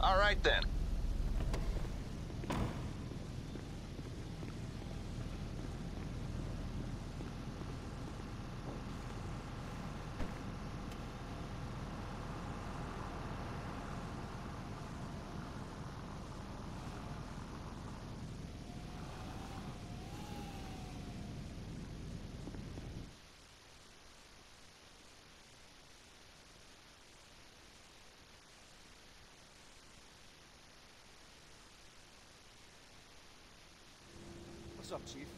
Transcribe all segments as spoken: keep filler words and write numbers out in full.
All right then. What's up, Chief?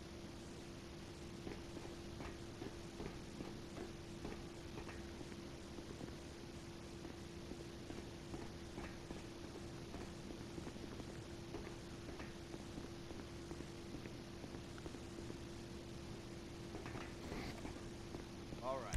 All right.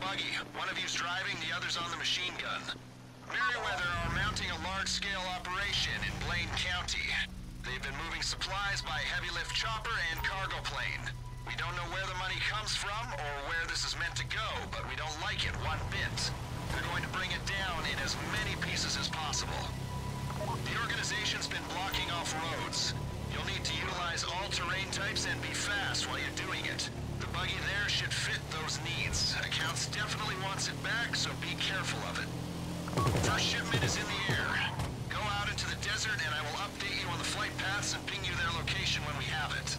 buggy. One of you's driving, the other's on the machine gun. Merryweather are mounting a large-scale operation in Blaine County. They've been moving supplies by heavy-lift chopper and cargo plane. We don't know where the money comes from or where this is meant to go, but we don't like it one bit. They're going to bring it down in as many pieces as possible. The organization's been blocking off roads. You'll need to utilize all terrain types and be fast while you're doing it. The buggy there should fit those needs. Accounts definitely wants it back, so be careful of it. First shipment is in the air. Go out into the desert and I will update you on the flight paths and ping you their location when we have it.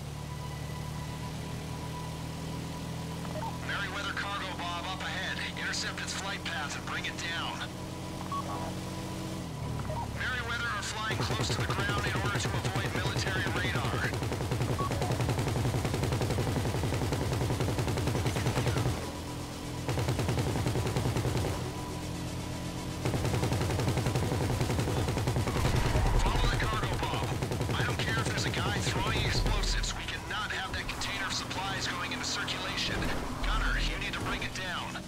Merryweather Cargo Bob up ahead. Intercept its flight path and bring it down. Merryweather are flying close to the ground in order to avoid military radar. Follow the cargo bomb. I don't care if there's a guy throwing explosives. We cannot have that container of supplies going into circulation. Gunner, you need to bring it down.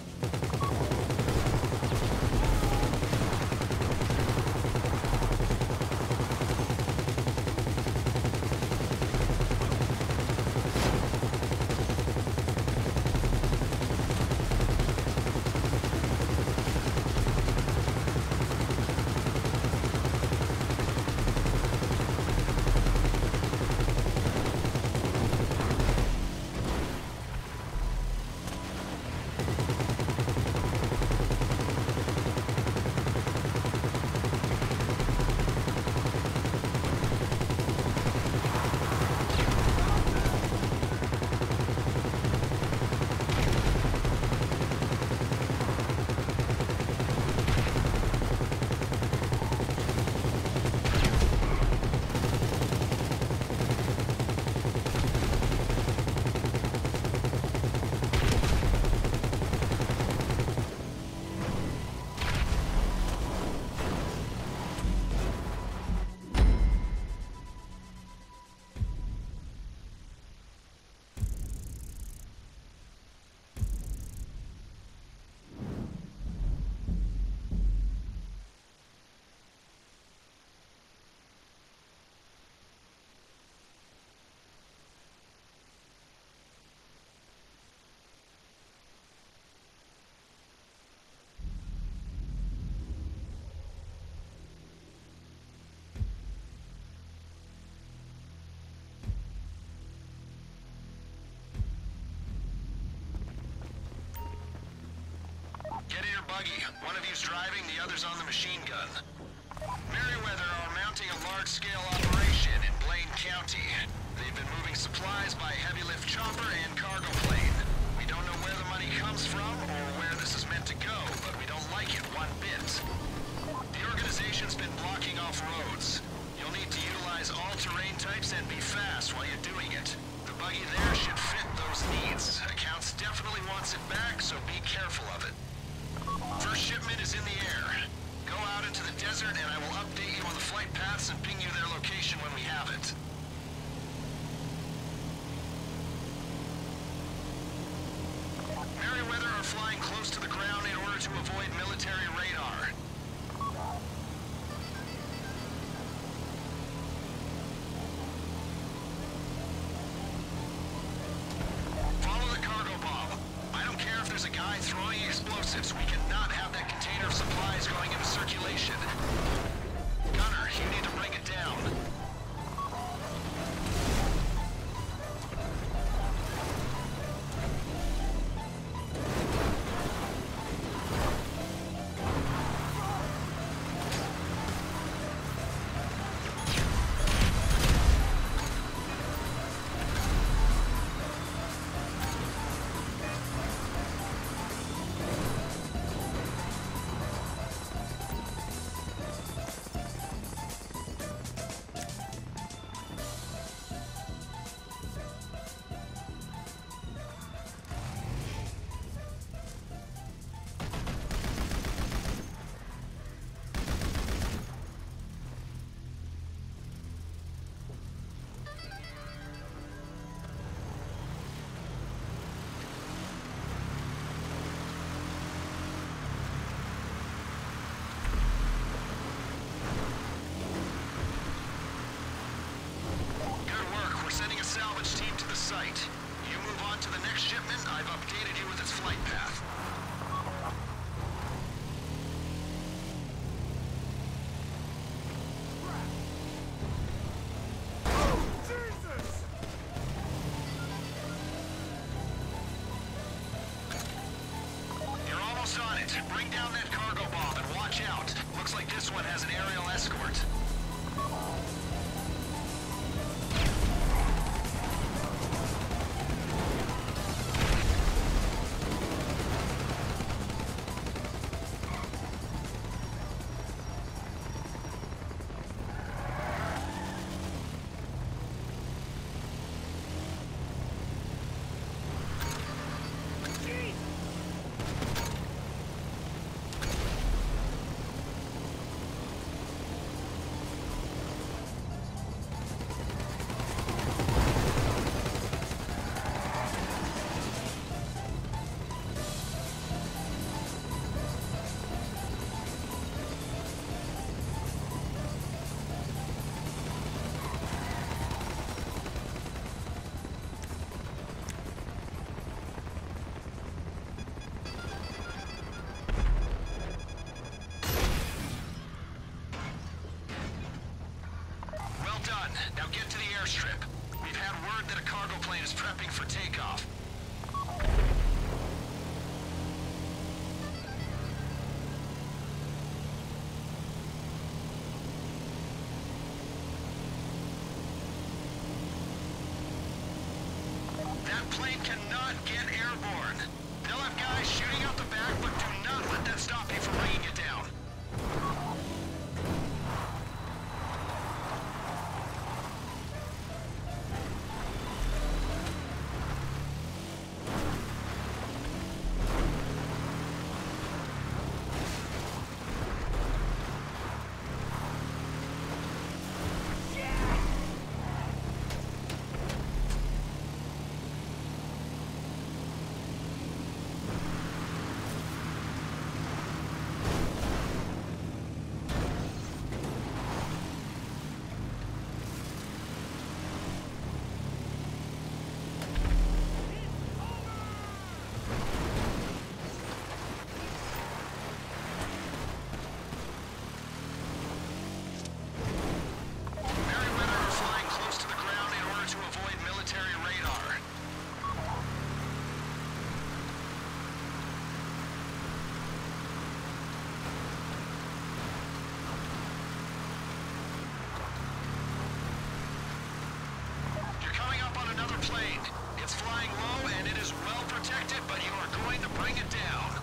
Get in your buggy. One of you's driving, the other's on the machine gun. Merryweather are mounting a large-scale operation in Blaine County. They've been moving supplies by heavy-lift chopper and cargo plane. We don't know where the money comes from or where this is meant to go, but we don't like it one bit. The organization's been blocking off roads. You'll need to utilize all terrain types and be fast while you're doing it. The buggy there should fit those needs. Accounts definitely wants it back, so be careful of it. First shipment is in the air. Go out into the desert and I will update you on the flight paths and ping you their location when we have it. Merryweather are flying close to the ground in order to avoid military radar. Follow the cargo bomb. I don't care if there's a guy throwing explosives. We cannot have that container of supplies going into circulation. Gunner, you need to bring it down. word that a cargo plane is prepping for takeoff. That plane cannot get airborne. They'll have guys shooting out the back, but do not let that stop you from bringing it down. Plane. It's flying low and it is well protected, but you are going to bring it down.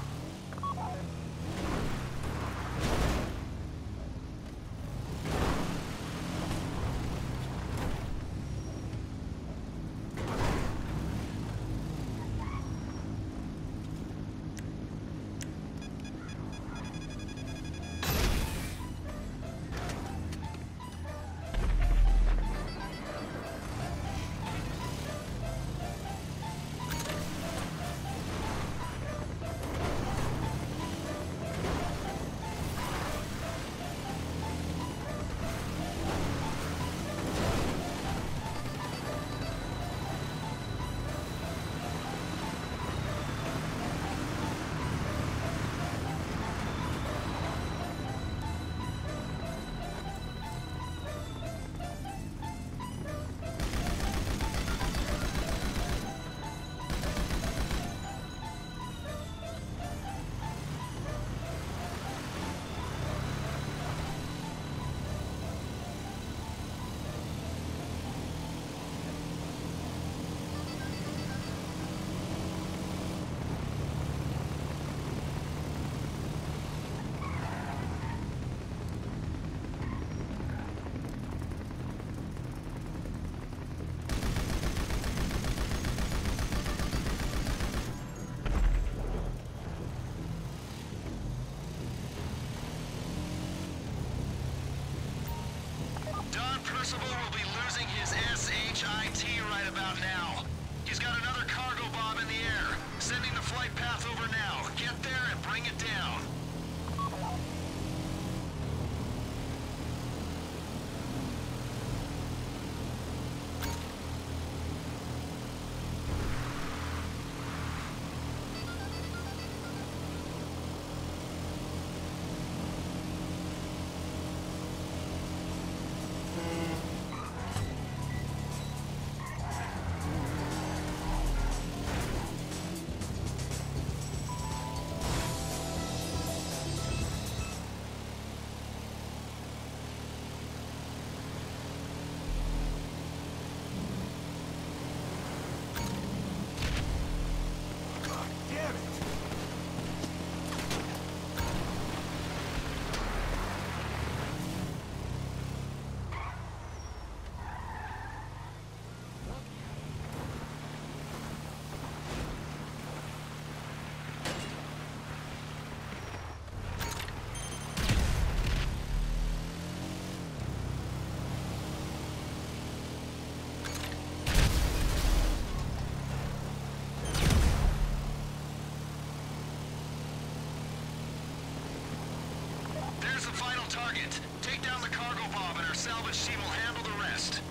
Percival will be losing his S H I T right about now. He's got another cargo bomb in the air. Sending the flight path over now. Get there and bring it down. Target. Take down the cargo bomb and our salvage team will handle the rest.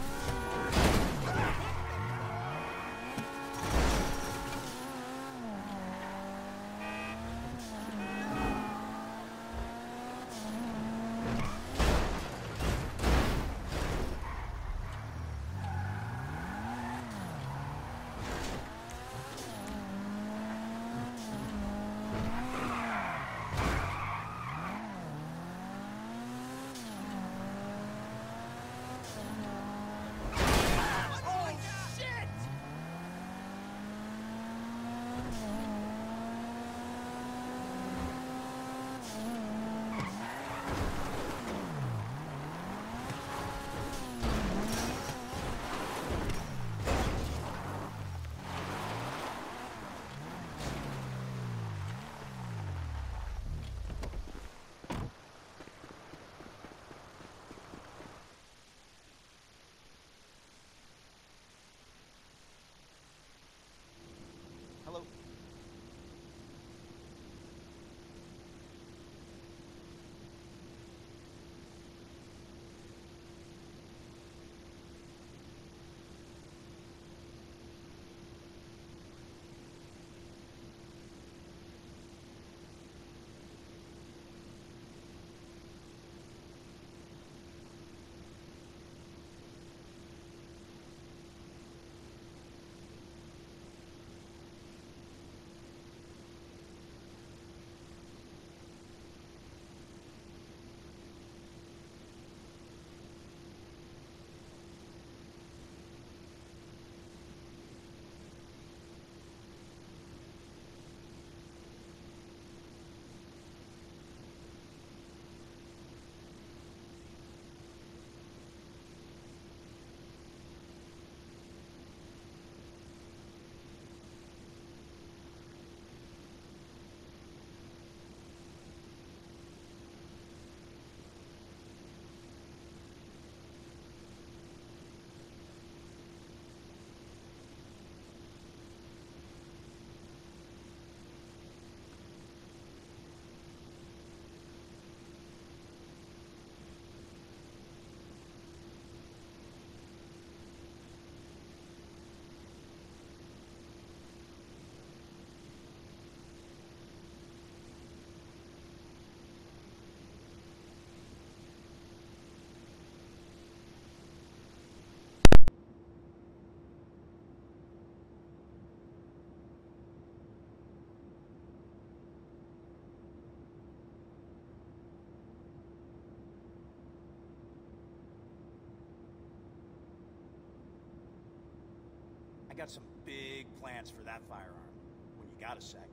I got some big plans for that firearm, when you got a sec.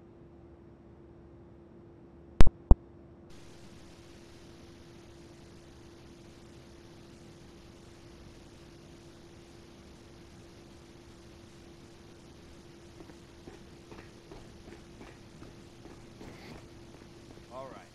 All right.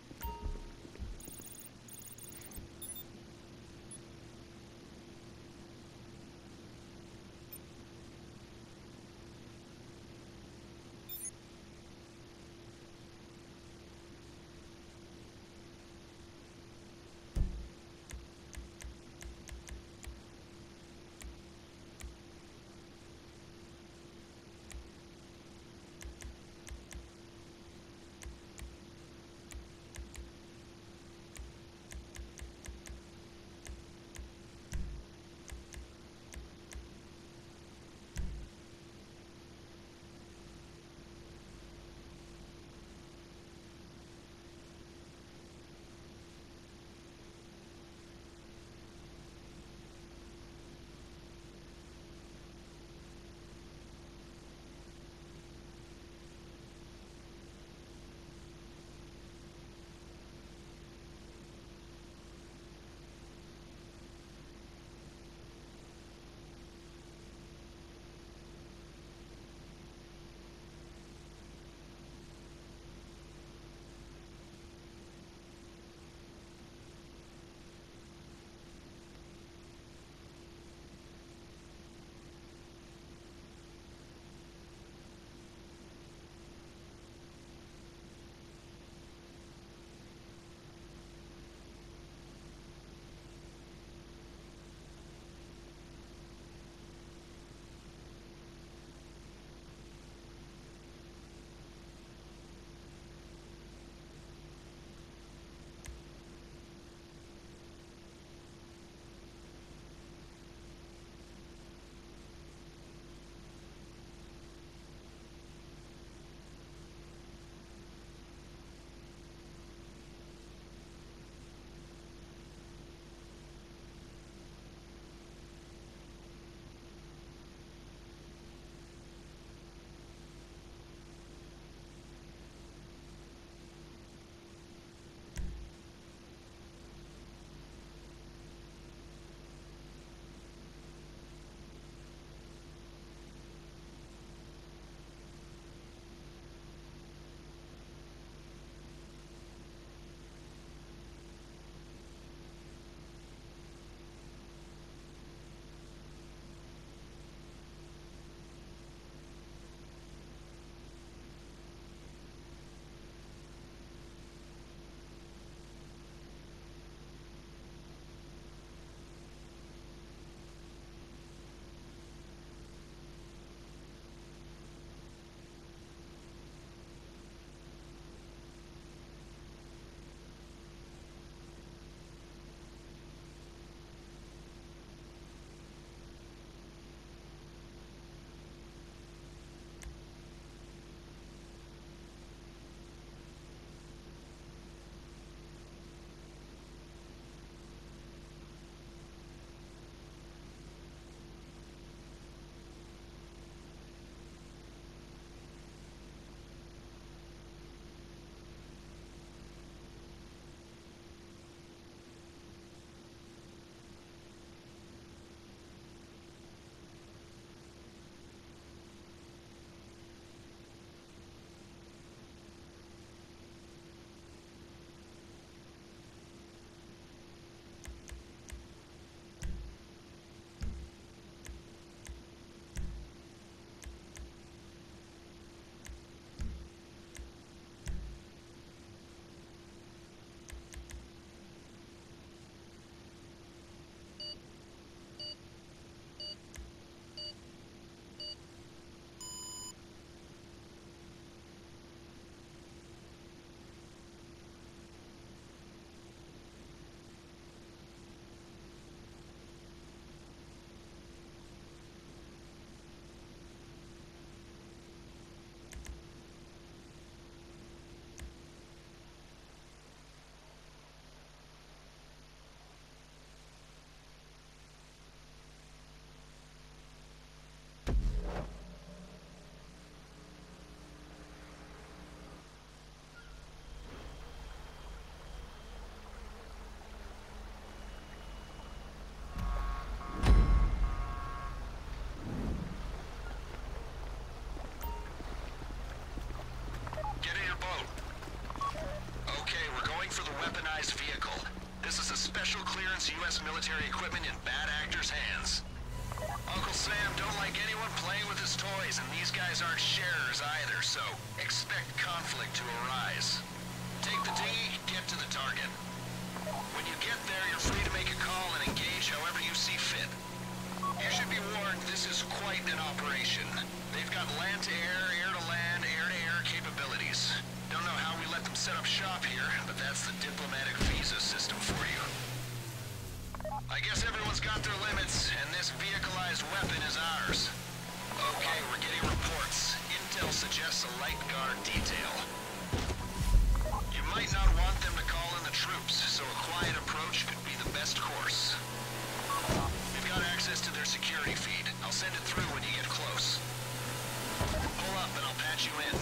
special clearance U S military equipment in bad actors' hands. Uncle Sam don't like anyone playing with his toys, and these guys aren't sharers either, so expect conflict to arise. Take the dinghy, get to the target. When you get there, you're free to make a call and engage however you see fit. You should be warned, this is quite an operation. They've got land-to-air, air-to-land, air-to-air capabilities. Don't know how we let them set up shop here, but that's the diplomatic visa system for you. I guess everyone's got their limits, and this vehicleized weapon is ours. Okay, we're getting reports. Intel suggests a light guard detail. You might not want them to call in the troops, so a quiet approach could be the best course. We've got access to their security feed. I'll send it through when you get close. Pull up and I'll patch you in.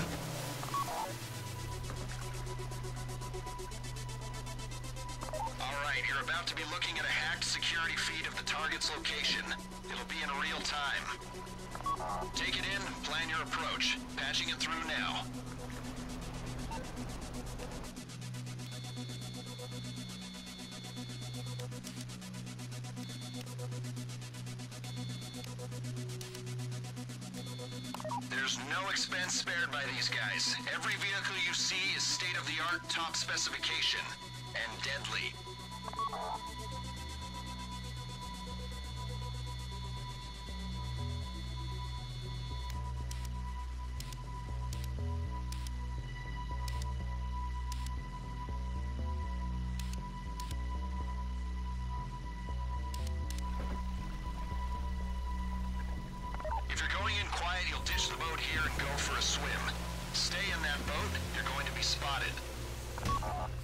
Alright, you're about to be looking at a hacked security feed of the target's location. It'll be in real time. Take it in, plan your approach. Patching it through now. There's no expense spared by these guys. Every vehicle you see is state-of-the-art, top specification, and deadly. If you're going in quiet, you'll ditch the boat here and go for a swim. Stay in that boat, you're going to be spotted.